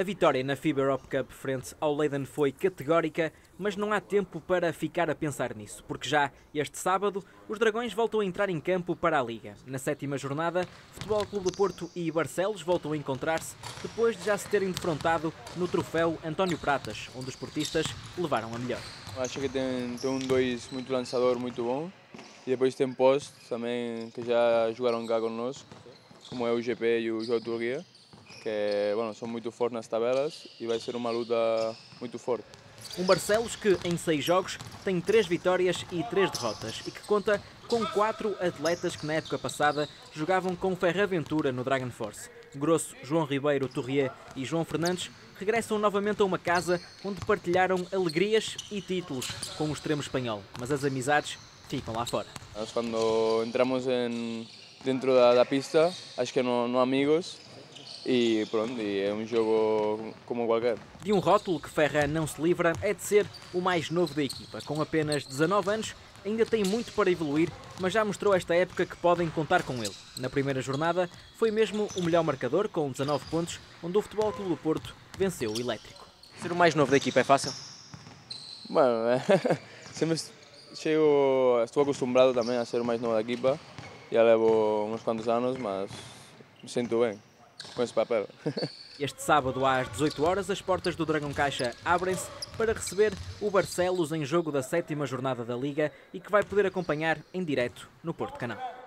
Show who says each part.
Speaker 1: A vitória na FIBA Europe Cup frente ao Leiden foi categórica, mas não há tempo para ficar a pensar nisso, porque já este sábado os Dragões voltam a entrar em campo para a Liga. Na 7ª jornada, Futebol Clube do Porto e Barcelos voltam a encontrar-se depois de já se terem defrontado no troféu António Pratas, onde os portistas levaram a melhor.
Speaker 2: Acho que tem um 2 muito lançador, muito bom, e depois tem post também que já jogaram cá connosco, como é o GP e o João Turquia, que são muito fortes nas tabelas e vai ser uma luta muito forte.
Speaker 1: Um Barcelos que, em 6 jogos, tem 3 vitórias e 3 derrotas e que conta com 4 atletas que na época passada jogavam com Ferraventura no Dragon Force. Grosso, João Ribeiro, Torrier e João Fernandes regressam novamente a uma casa onde partilharam alegrias e títulos com o extremo espanhol, mas as amizades ficam lá fora.
Speaker 2: Nós, quando entramos dentro da pista, acho que não há amigos. E pronto, é um jogo como qualquer.
Speaker 1: De um rótulo que Ferran não se livra é de ser o mais novo da equipa. Com apenas 19 anos, ainda tem muito para evoluir, mas já mostrou esta época que podem contar com ele. Na primeira jornada, foi mesmo o melhor marcador, com 19 pontos, onde o Futebol Clube do Porto venceu o Elétrico. Ser o mais novo da equipa é fácil?
Speaker 2: Sempre estou acostumado também a ser o mais novo da equipa. Já levo uns quantos anos, mas me sinto bem com esse papel.
Speaker 1: Este sábado às 18 horas as portas do Dragão Caixa abrem-se para receber o Barcelos em jogo da 7ª jornada da Liga e que vai poder acompanhar em direto no Porto Canal.